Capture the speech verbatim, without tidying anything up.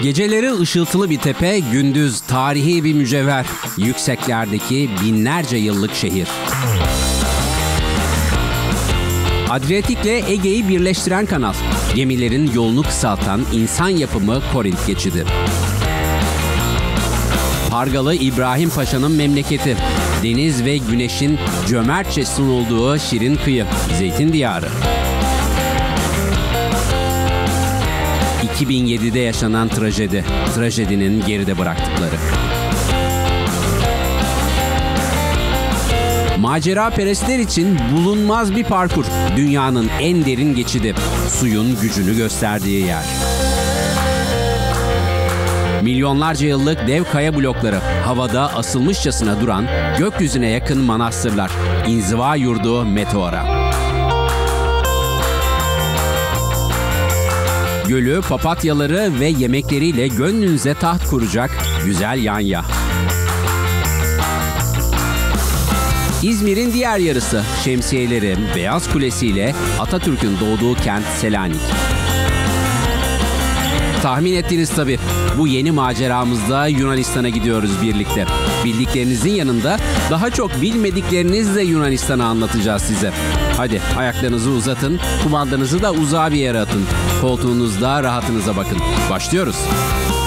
Geceleri ışıltılı bir tepe, gündüz tarihi bir mücevher. Yükseklerdeki binlerce yıllık şehir. Adriyatik'le Ege'yi birleştiren kanal. Gemilerin yolunu kısaltan insan yapımı Korint geçidi. Pargalı İbrahim Paşa'nın memleketi. Deniz ve güneşin cömertçe sunulduğu şirin kıyı, Zeytin Diyarı. iki bin yedide yaşanan trajedi, trajedinin geride bıraktıkları. Macera perestler için bulunmaz bir parkur. Dünyanın en derin geçidi, suyun gücünü gösterdiği yer. Milyonlarca yıllık dev kaya blokları, havada asılmışçasına duran gökyüzüne yakın manastırlar, inziva yurdu Meteora. Gölü, papatyaları ve yemekleriyle gönlünüze taht kuracak güzel Yanya. İzmir'in diğer yarısı, şemsiyeleri, Beyaz Kulesi ile Atatürk'ün doğduğu kent Selanik. Tahmin ettiniz tabii. Bu yeni maceramızda Yunanistan'a gidiyoruz birlikte. Bildiklerinizin yanında daha çok bilmediklerinizle Yunanistan'ı anlatacağız size. Hadi ayaklarınızı uzatın, kumandanızı da uzağa bir yere atın. Koltuğunuzda rahatınıza bakın. Başlıyoruz.